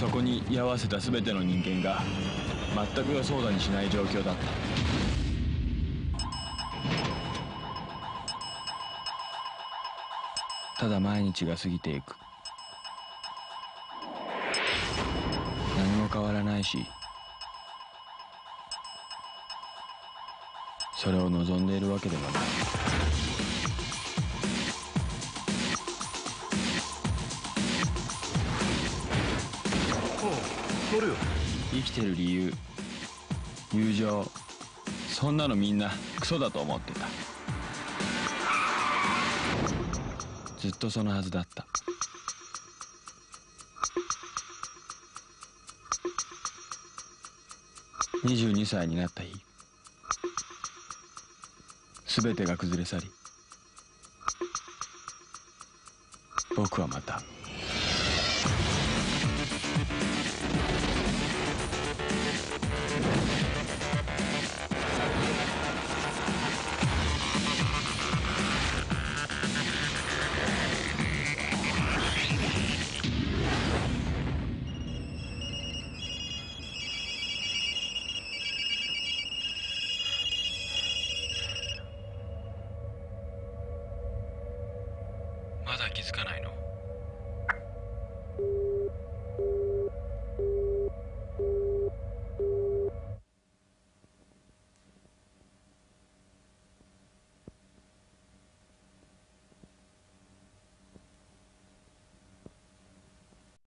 そこに居合わせた全ての人間が全く予想だにしない状況だった。ただ毎日が過ぎていく。何も変わらないし、それを望んでいるわけでもない。 乗るよ。 生きてる理由、友情、そんなのみんなクソだと思ってた。ずっとそのはずだった。22歳になった日、全てが崩れ去り、僕はまたまだ気づかないの？